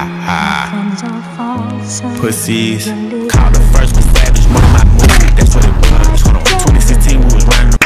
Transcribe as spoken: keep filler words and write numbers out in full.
ha. Pussies. Call the first one savage, one of my moves. That's what it was. Hold on, twenty sixteen we was running.